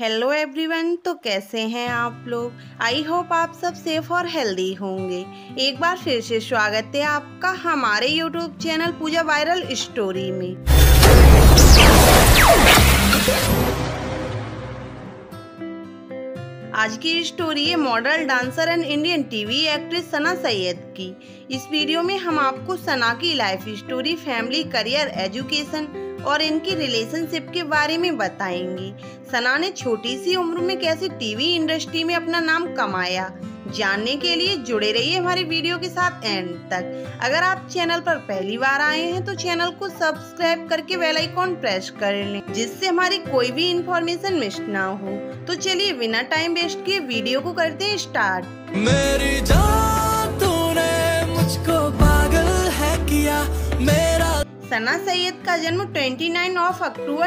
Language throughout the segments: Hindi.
हेलो एवरीवन, तो कैसे हैं आप लोग। आई होप आप सब सेफ और हेल्दी होंगे। एक बार फिर से स्वागत है आपका हमारे YouTube channel Pooja viral story में। आज की स्टोरी है model, dancer and Indian TV actress Sana Syed की। इस वीडियो में हम आपको सना की life story, family, career, education और इनकी रिलेशनशिप के बारे में बताएंगे। सना ने छोटी सी उम्र में कैसे टीवी इंडस्ट्री में अपना नाम कमाया, जानने के लिए जुड़े रहिए हमारे वीडियो के साथ एंड तक। अगर आप चैनल पर पहली बार आए हैं तो चैनल को सब्सक्राइब करके बेल आइकॉन प्रेस कर लें, जिससे हमारी कोई भी इंफॉर्मेशन मिस ना हो। तो चलिए बिना टाइम वेस्ट किए वीडियो को करते हैं स्टार्ट। मेरी जान तूने मुझको पागल है किया मेरा। सना सैयद का जन्म 29 अक्टूबर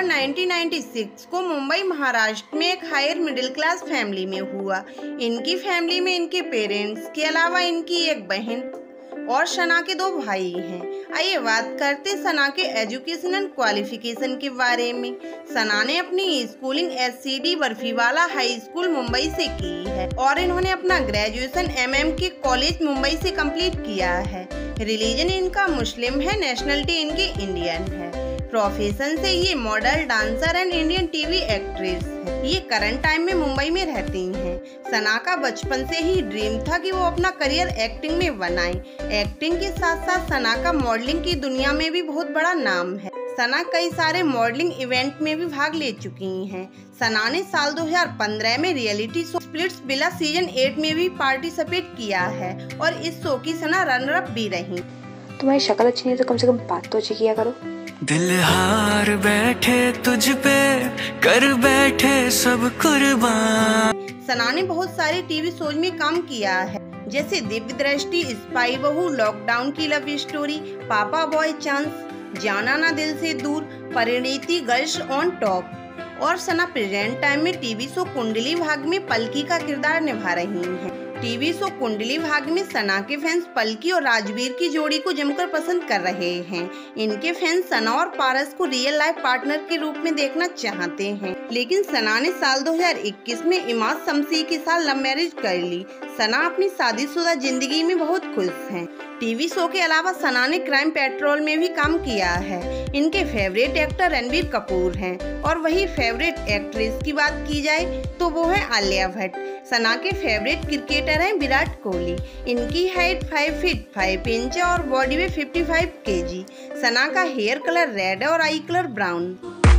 1996 को मुंबई महाराष्ट्र में एक हायर मिडिल क्लास फैमिली में हुआ। इनकी फैमिली में इनके पेरेंट्स के अलावा इनकी एक बहन और सना के 2 भाई हैं। आइए बात करते सना के एजुकेशन एंड क्वालिफिकेशन के बारे में। सना ने अपनी schooling SCD Barfiwala high school Mumbai से की है और इन्होंने अपना ग्रेजुएशन MM कॉलेज मुंबई से कंप्लीट किया है। रिलीजन इनका मुस्लिम है, नेशनलिटी इनकी इंडियन है। प्रोफेशन से ये model, dancer and Indian TV actress है। ये करंट टाइम में मुंबई में रहती हैं। सना का बचपन से ही ड्रीम था कि वो अपना करियर एक्टिंग में बनाए। एक्टिंग के साथ साथ सना का मॉडलिंग की दुनिया में भी बहुत बड़ा नाम है। सना कई सारे मॉडलिंग इवेंट में भी भाग ले चुकी हैं। सना ने साल 2015 में रियलिटी शो स्प्लिट्सविला सीजन 8 में भी पार्टिसिपेट किया है और इस शो की सना रनर अप भी रही। तुम्हारी शक्ल अच्छी नहीं तो कम से कम बात तो अच्छी किया करो। दिल हार बैठे तुझ पे, कर बैठे सब कुर्बान। सना ने बहुत सारे टीवी शोज में काम किया है, जैसे दिव्य दृष्टि, स्पाई बहू, लॉकडाउन की love story, papa by chance, जाना ना दिल से दूर, परिणीति, गर्ल्स ऑन टॉप। और सना प्रेजेंट टाइम में टीवी शो कुंडली भाग में पलकी का किरदार निभा रही हैं। टीवी शो कुंडली भाग में सना के फैंस पलकी और राजवीर की जोड़ी को जमकर पसंद कर रहे हैं। इनके फैंस सना और पारस को रियल लाइफ पार्टनर के रूप में देखना चाहते हैं, लेकिन सना ने साल 2021 में इमाद शम्सी के साथ लव मैरिज कर ली। सना अपनी शादीशुदा जिंदगी में बहुत खुश हैं। टीवी शो के अलावा सना ने क्राइम पेट्रोल में भी काम किया है। इनके फेवरेट एक्टर रणबीर कपूर हैं और वही फेवरेट एक्ट्रेस की बात की जाए तो वो है आलिया भट्ट। सना के फेवरेट क्रिकेटर हैं विराट कोहली। इनकी हाइट 5 फीट 5 इंच और बॉडी में 55 kg। सना का हेयर कलर रेड और आई कलर ब्राउन।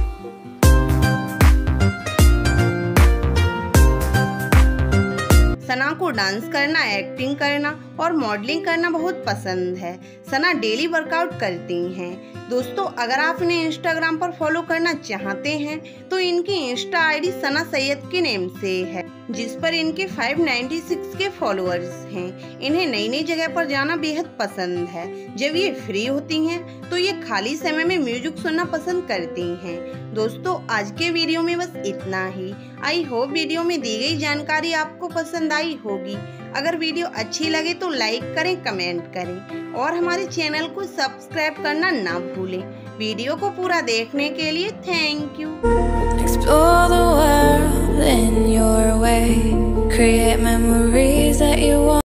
सना को डांस करना, एक्टिंग करना और मॉडलिंग करना बहुत पसंद है। सना डेली वर्कआउट करती हैं। दोस्तों, अगर आप इन्हें इंस्टाग्राम पर फॉलो करना चाहते हैं तो इनकी इंस्टा ID सना सैयद के नेम से है, जिस पर इनके 596 के फॉलोअर्स हैं। इन्हें नई नई जगह पर जाना बेहद पसंद है। जब ये फ्री होती हैं तो ये खाली समय में म्यूजिक सुनना पसंद करती हैं। दोस्तों, आज के वीडियो में बस इतना ही। आई होप वीडियो में दी गई जानकारी आपको पसंद आई होगी। अगर वीडियो अच्छी लगे तो लाइक करें, कमेंट करें और हमारे चैनल को सब्सक्राइब करना ना भूलें। वीडियो को पूरा देखने के लिए thank you. Explore the world in your way, create memories that you want.